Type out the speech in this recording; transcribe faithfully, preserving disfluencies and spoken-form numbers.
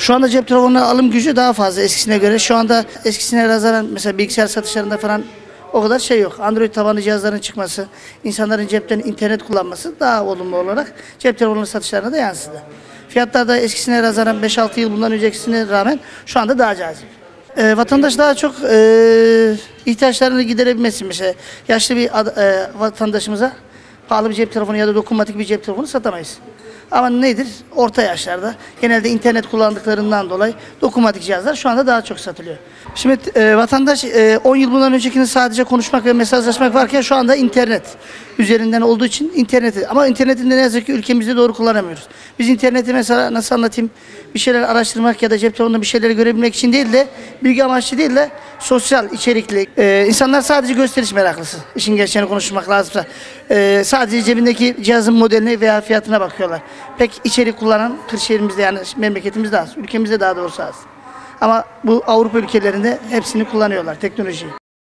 Şu anda cep telefonuna alım gücü daha fazla eskisine göre. Şu anda eskisine nazaran mesela bilgisayar satışlarında falan o kadar şey yok. Android tabanlı cihazların çıkması, insanların cepten internet kullanması daha olumlu olarak cep telefonu satışlarına da yansıdı. Fiyatlar da eskisine nazaran beş altı yıl bundan öncekisine rağmen şu anda daha cazip. E, vatandaş daha çok e, ihtiyaçlarını giderebilmesi, mesela yaşlı bir ad, e, vatandaşımıza pahalı bir cep telefonu ya da dokunmatik bir cep telefonu satamayız. Ama nedir? Orta yaşlarda genelde internet kullandıklarından dolayı dokunmatik cihazlar şu anda daha çok satılıyor. Şimdi e, vatandaş e, on yıl bundan öncekinin sadece konuşmak ve mesajlaşmak varken şu anda internet üzerinden olduğu için interneti, ama interneti de ne yazık ki ülkemizde doğru kullanamıyoruz. Biz interneti mesela nasıl anlatayım, bir şeyler araştırmak ya da cep telefonunda bir şeyleri görebilmek için değil de bilgi amaçlı değil de sosyal içerikli. E, insanlar sadece gösteriş meraklısı. İşin gerçeğini konuşmak lazımsa. E, sadece cebindeki cihazın modeline veya fiyatına bakıyorlar. Pek içerik kullanan Kırşehir'imizde, yani memleketimizde az, ülkemizde daha doğrusu az. Ama bu Avrupa ülkelerinde hepsini kullanıyorlar, teknolojiyi.